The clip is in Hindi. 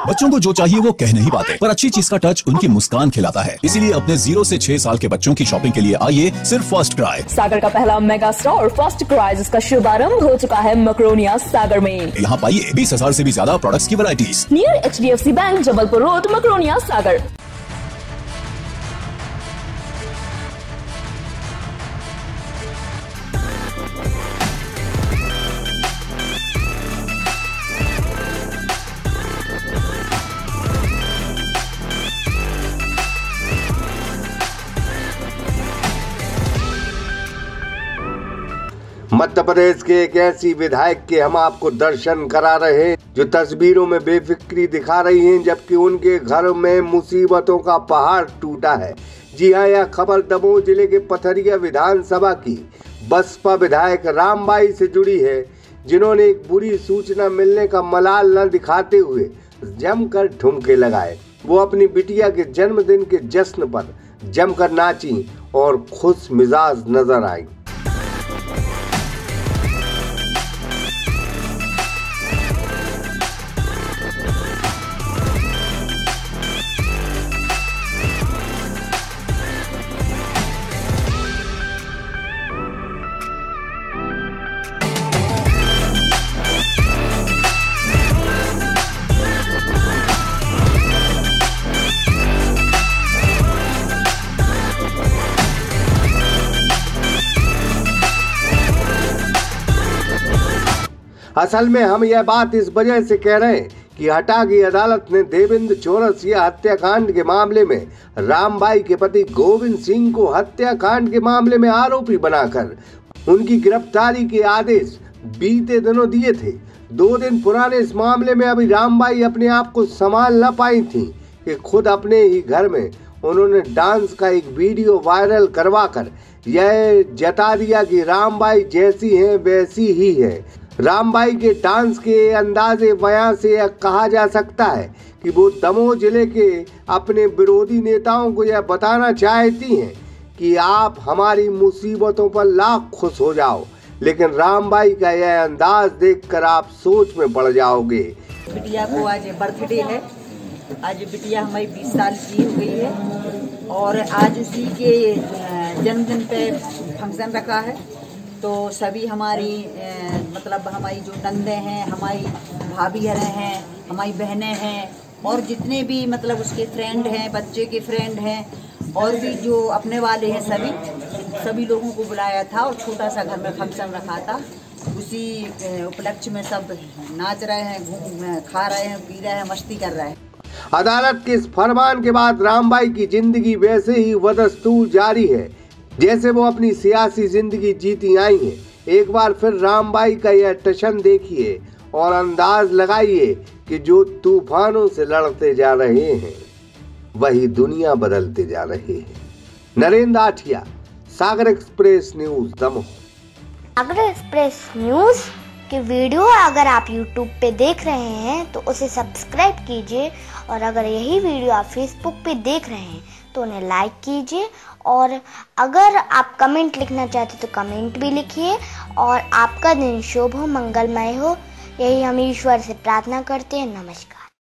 बच्चों को जो चाहिए वो कह नहीं पाते, पर अच्छी चीज का टच उनकी मुस्कान खिलाता है। इसीलिए अपने 0 से 6 साल के बच्चों की शॉपिंग के लिए आइए सिर्फ फर्स्ट क्राई। सागर का पहला मेगा स्टोर फर्स्ट क्राई, जिसका शुभारंभ हो चुका है मकरोनिया सागर में। यहाँ पाइए 20,000 से भी ज्यादा प्रोडक्ट्स की varieties. Near HDFC bank, Jabalpur road, Makronia Sagar. Madhya Pradesh के एक ऐसी विधायक के हम आपको दर्शन करा रहे हैं जो तस्वीरों में बेफिक्री दिखा रही हैं, जबकि उनके घर में मुसीबतों का पहाड़ टूटा है। जी हां, यह खबर दमोह जिले के पथरिया विधानसभा की बसपा विधायक रामबाई से जुड़ी है, जिन्होंने एक बुरी सूचना मिलने का मलाल न दिखाते हुए जमकर ठुमके लगाए। वो अपनी बिटिया के जन्मदिन के जश्न पर जमकर नाची और खुश मिजाज नजर आई। असल में हम यह बात इस वजह से कह रहे हैं कि हटा की अदालत ने देवेंद्र चौरसिया हत्याकांड के मामले में रामबाई के पति गोविंद सिंह को हत्याकांड के मामले में आरोपी बनाकर उनकी गिरफ्तारी के आदेश बीते दिनों दिए थे। 2 दिन पुराने इस मामले में अभी रामबाई अपने आप को संभाल न पाई थी कि खुद अपने ही घर में उन्होंने डांस का एक वीडियो वायरल करवाकर यह जता दिया कि रामबाई जैसी है वैसी ही है। रामबाई के डांस के अंदाजे बयां से यह कहा जा सकता है कि वो दमोह जिले के अपने विरोधी नेताओं को यह बताना चाहती हैं कि आप हमारी मुसीबतों पर लाख खुश हो जाओ, लेकिन रामबाई का यह अंदाज देखकर आप सोच में पड़ जाओगे। बिटिया को आज बर्थडे है, आज बिटिया हमारी 20 साल की हो गई है और आज उसी के जन्मदिन पे फंक्शन रखा है। तो सभी हमारी मतलब हमारी जो नंदे हैं, हमारी भाभी हैं, हमारी बहनें हैं और जितने भी मतलब उसके फ्रेंड हैं, बच्चे के फ्रेंड हैं और भी जो अपने वाले हैं, सभी लोगों को बुलाया था और छोटा सा घर में फंक्शन रखा था। उसी उपलक्ष्य में सब नाच रहे हैं, खा रहे हैं, पी रहे हैं, मस्ती कर रहे हैं। अदालत के इस फरमान के बाद रामबाई की जिंदगी वैसे ही बदस्तूर जारी है जैसे वो अपनी सियासी जिंदगी जीती आई हैं। एक बार फिर रामबाई का यह टशन देखिए और अंदाज लगाइए कि जो तूफानों से लड़ते जा रहे हैं वही दुनिया बदलते जा रहे हैं। Narendra Athiya, Sagar express news, Damoh. Sagar express news की वीडियो अगर आप YouTube पे देख रहे हैं तो उसे सब्सक्राइब कीजिए, और अगर यही वीडियो आप Facebook पे देख रहे हैं तो उन्हें लाइक कीजिए, और अगर आप कमेंट लिखना चाहते तो कमेंट भी लिखिए। और आपका दिन शुभ हो, मंगलमय हो, यही हम ईश्वर से प्रार्थना करते हैं। नमस्कार।